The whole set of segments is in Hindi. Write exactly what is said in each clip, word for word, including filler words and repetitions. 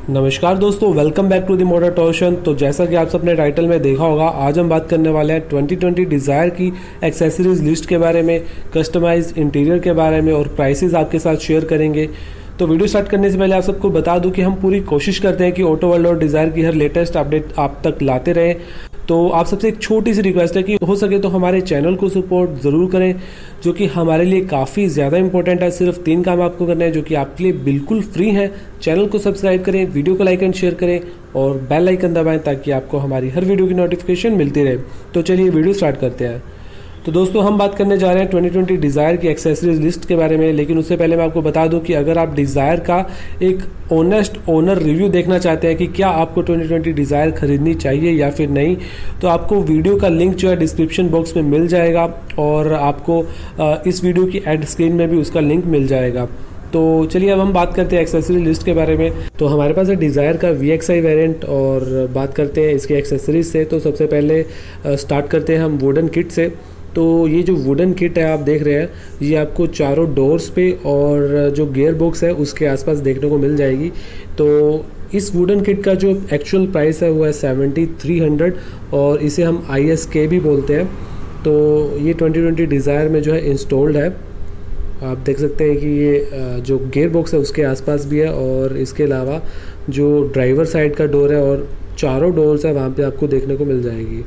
नमस्कार दोस्तों, welcome back to the motor torsion. तो जैसा कि आप सबने टाइटल में देखा होगा, आज हम बात करने वाले हैं ट्वेंटी ट्वेंटी डिज़ायर की एक्सेसरीज लिस्ट के बारे में, कस्टमाइज इंटीरियर के बारे में और प्राइसेस आपके साथ शेयर करेंगे। तो वीडियो स्टार्ट करने से पहले आप सबको बता दूं कि हम पूरी कोशिश करते हैं कि ऑटो वर्ल्ड और डिज़ायर की हर लेटेस्ट अपडेट आप तक लाते रहें। तो आप सबसे एक छोटी सी रिक्वेस्ट है कि हो सके तो हमारे चैनल को सपोर्ट ज़रूर करें, जो कि हमारे लिए काफ़ी ज़्यादा इंपॉर्टेंट है। सिर्फ तीन काम आपको करने हैं जो कि आपके लिए बिल्कुल फ्री हैं। चैनल को सब्सक्राइब करें, वीडियो को लाइक एंड शेयर करें और बेल आइकन दबाएं ताकि आपको हमारी हर वीडियो की नोटिफिकेशन मिलती रहे। तो चलिए वीडियो स्टार्ट करते हैं। तो दोस्तों, हम बात करने जा रहे हैं ट्वेंटी ट्वेंटी डिज़ायर की एक्सेसरीज लिस्ट के बारे में। लेकिन उससे पहले मैं आपको बता दूं कि अगर आप डिज़ायर का एक ऑनेस्ट ओनर रिव्यू देखना चाहते हैं कि क्या आपको ट्वेंटी ट्वेंटी डिज़ायर खरीदनी चाहिए या फिर नहीं, तो आपको वीडियो का लिंक जो है डिस्क्रिप्शन बॉक्स में मिल जाएगा और आपको इस वीडियो की एड स्क्रीन में भी उसका लिंक मिल जाएगा। तो चलिए अब हम बात करते हैं एक्सेसरी लिस्ट के बारे में। तो हमारे पास है डिज़ायर का वी एक्स आई वेरिएंट और बात करते हैं इसकी एक्सेसरीज से। तो सबसे पहले स्टार्ट करते हैं हम वुडन किट से। तो ये जो वुडन किट है आप देख रहे हैं, ये आपको चारों डोर्स पे और जो गियर बॉक्स है उसके आसपास देखने को मिल जाएगी। तो इस वुडन किट का जो एक्चुअल प्राइस है वो है सेवेंटी थ्री हंड्रेड और इसे हम आई एस के भी बोलते हैं। तो ये ट्वेंटी ट्वेंटी डिज़ायर में जो है इंस्टॉल्ड है। आप देख सकते हैं कि ये जो गियर बॉक्स है उसके आसपास भी है और इसके अलावा जो ड्राइवर साइड का डोर है और चारों डोर्स है वहाँ पे आपको देखने को मिल जाएगी।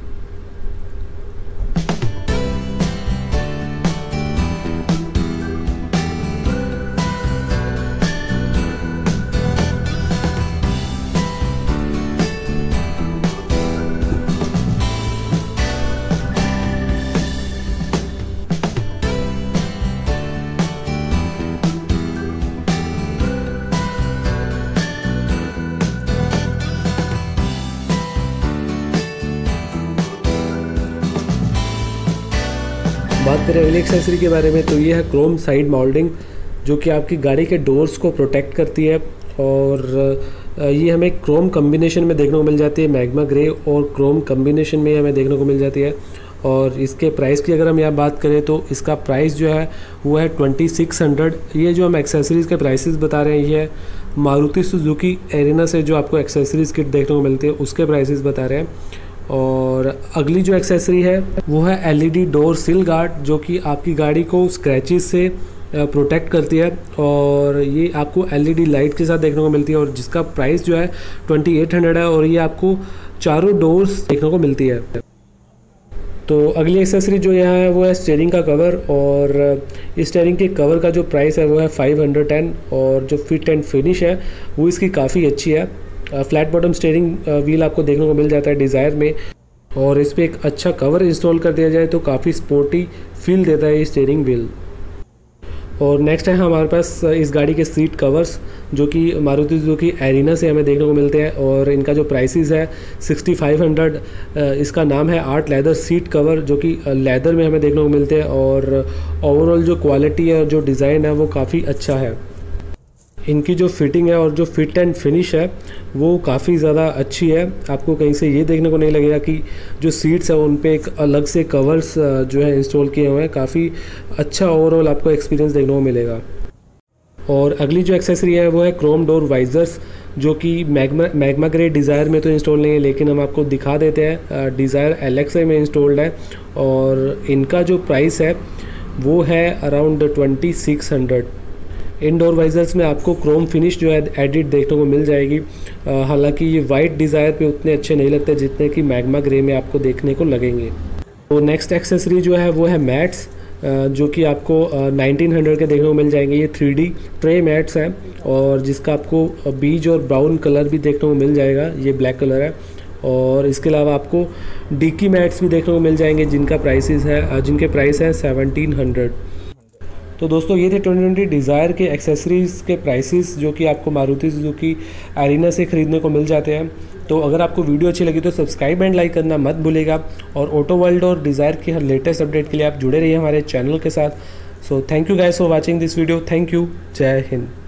बात करें अगली एक्सेसरी के बारे में, तो ये है क्रोम साइड माउल्डिंग, जो कि आपकी गाड़ी के डोर्स को प्रोटेक्ट करती है। और ये हमें क्रोम कम्बिनेशन में देखने को मिल जाती है, मैग्मा ग्रे और क्रोम कम्बिनेशन में हमें देखने को मिल जाती है। और इसके प्राइस की अगर हम यहाँ बात करें तो इसका प्राइस जो है वो है ट्वेंटी सिक्स हंड्रेड। ये जो हम एक्सेसरीज़ के प्राइसेस बता रहे हैं, ये है मारुति सुजुकी एरिना से जो आपको एक्सेसरीज़ किट देखने को मिलती है उसके प्राइसेस बता रहे हैं। और अगली जो एक्सेसरी है वो है L E D door sill guard, जो कि आपकी गाड़ी को स्क्रैचेस से प्रोटेक्ट करती है और ये आपको एल ई डी लाइट के साथ देखने को मिलती है और जिसका प्राइस जो है ट्वेंटी एट हंड्रेड है और ये आपको चारों डोर्स देखने को मिलती है। तो अगली एक्सेसरी जो यहाँ है वो है स्टीयरिंग का कवर और इस स्टीयरिंग के कवर का जो प्राइस है वो है फाइव हंड्रेड टेन और जो फिट एंड फिनिश है वो इसकी काफ़ी अच्छी है। फ्लैट बॉटम स्टीयरिंग व्हील आपको देखने को मिल जाता है डिज़ायर में और इस पर एक अच्छा कवर इंस्टॉल कर दिया जाए तो काफ़ी स्पोर्टी फील देता है ये स्टीयरिंग व्हील। और नेक्स्ट है हमारे पास इस गाड़ी के सीट कवर्स, जो कि मारुति सुजुकी एरिना से हमें देखने को मिलते हैं और इनका जो प्राइसेस है सिक्सटी फाइव हंड्रेड। इसका नाम है आर्ट लेदर सीट कवर, जो कि लेदर में हमें देखने को मिलते हैं और ओवरऑल जो क्वालिटी है और जो डिज़ाइन है वो काफ़ी अच्छा है। इनकी जो फिटिंग है और जो फिट एंड फिनिश है वो काफ़ी ज़्यादा अच्छी है। आपको कहीं से ये देखने को नहीं लगेगा कि जो सीट्स है उन पे एक अलग से कवर्स जो है इंस्टॉल किए हुए हैं। काफ़ी अच्छा ओवरऑल आपको एक्सपीरियंस देखने को मिलेगा। और अगली जो एक्सेसरी है वो है क्रोम डोर वाइजर्स, जो कि मैग्मा मैग्मा ग्रे डिज़ायर में तो इंस्टॉल नहीं है, लेकिन हम आपको दिखा देते हैं डिज़ायर एल एक्स आई में इंस्टॉल्ड है और इनका जो प्राइस है वो है अराउंड ट्वेंटी सिक्स हंड्रेड। इन डोर वाइजर्स में आपको क्रोम फिनिश जो है एडिट देखने को मिल जाएगी। हालांकि ये वाइट डिज़ायर पे उतने अच्छे नहीं लगते जितने कि मैग्मा ग्रे में आपको देखने को लगेंगे। तो नेक्स्ट एक्सेसरी जो है वो है मैट्स, जो कि आपको नाइनटीन हंड्रेड के देखने को मिल जाएंगे। ये थ्री डी ट्रे मैट्स हैं और जिसका आपको बीज और ब्राउन कलर भी देखने को मिल जाएगा, ये ब्लैक कलर है। और इसके अलावा आपको डिकी मैट्स भी देखने को मिल जाएंगे जिनका प्राइसेस है जिनके प्राइस है सेवनटीन हंड्रेड। तो दोस्तों, ये थे ट्वेंटी ट्वेंटी डिज़ायर के एक्सेसरीज़ के प्राइसेस जो कि आपको मारुति सुजुकी एरिना से ख़रीदने को मिल जाते हैं। तो अगर आपको वीडियो अच्छी लगी तो सब्सक्राइब एंड लाइक करना मत भूलिएगा और ऑटो वर्ल्ड और डिज़ायर की हर लेटेस्ट अपडेट के लिए आप जुड़े रहिए हमारे चैनल के साथ। So thank you guys for watching this video. Thank you. जय हिंद।